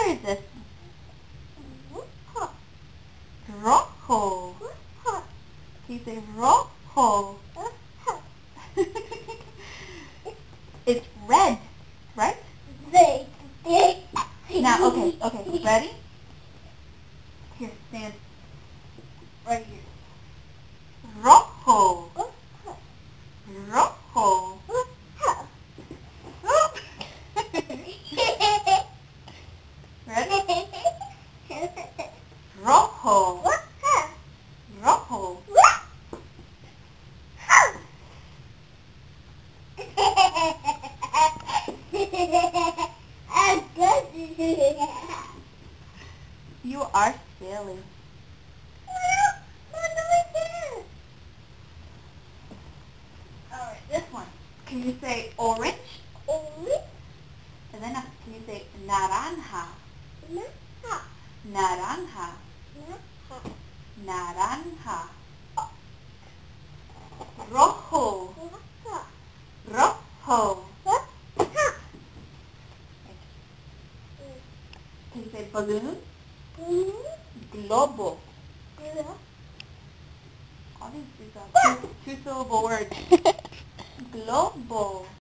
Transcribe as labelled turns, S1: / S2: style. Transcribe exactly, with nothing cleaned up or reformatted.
S1: color is this? Rojo. Can you say rojo? It's red, right? Now, okay, okay, ready? Here, stand right here. Rojo. Rojo. Ready? Rojo. Rojo. You are silly. Alright, this one. Can you say orange? And then can you say naranja? Naranja. Naranja. Rojo. Rojo. Can you say balloon? Globo. All these, these are two, two syllable words. Globo.